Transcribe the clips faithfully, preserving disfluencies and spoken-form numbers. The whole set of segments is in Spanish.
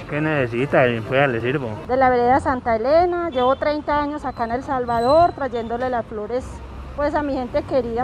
¿Qué necesita? Pues le sirvo. De la vereda Santa Elena, llevo treinta años acá en El Salvador, trayéndole las flores pues a mi gente querida.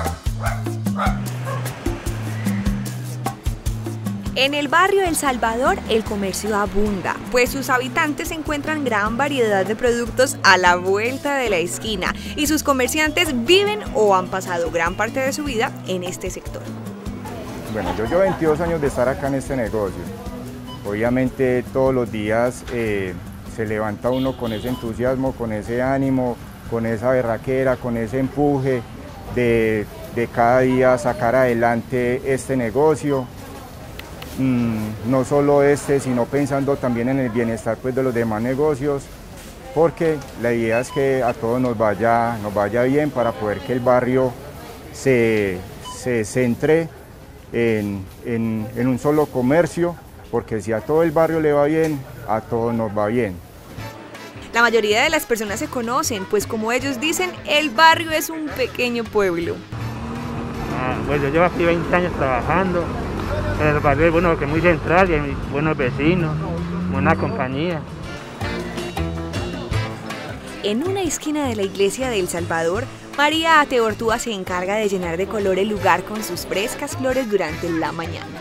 En el barrio El Salvador el comercio abunda, pues sus habitantes encuentran gran variedad de productos a la vuelta de la esquina y sus comerciantes viven o han pasado gran parte de su vida en este sector. Bueno, yo llevo veintidós años de estar acá en este negocio. Obviamente todos los días eh, se levanta uno con ese entusiasmo, con ese ánimo, con esa berraquera, con ese empuje de, de cada día sacar adelante este negocio. Mm, no solo este, sino pensando también en el bienestar pues, de los demás negocios, porque la idea es que a todos nos vaya, nos vaya bien para poder que el barrio se, se centre en, en, en un solo comercio, porque si a todo el barrio le va bien, a todos nos va bien. La mayoría de las personas se conocen, pues como ellos dicen, el barrio es un pequeño pueblo. Ah, pues yo llevo aquí veinte años trabajando. El barrio es bueno, que es muy central y hay buenos vecinos, buena compañía. En una esquina de la iglesia de El Salvador, María Ateortúa se encarga de llenar de color el lugar con sus frescas flores durante la mañana.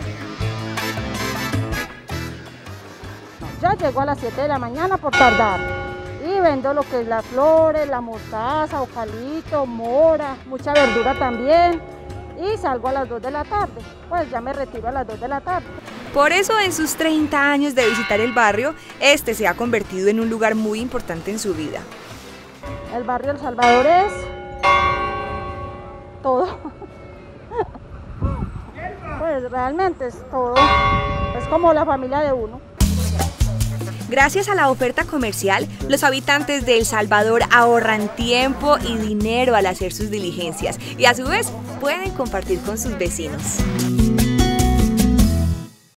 Yo llego a las siete de la mañana por tardar y vendo lo que es las flores, la mostaza, eucalipto, mora, mucha verdura también. Y salgo a las dos de la tarde, pues ya me retiro a las dos de la tarde. Por eso en sus treinta años de visitar el barrio, este se ha convertido en un lugar muy importante en su vida. El barrio El Salvador es todo. Pues realmente es todo, es como la familia de uno. Gracias a la oferta comercial, los habitantes de El Salvador ahorran tiempo y dinero al hacer sus diligencias y a su vez pueden compartir con sus vecinos.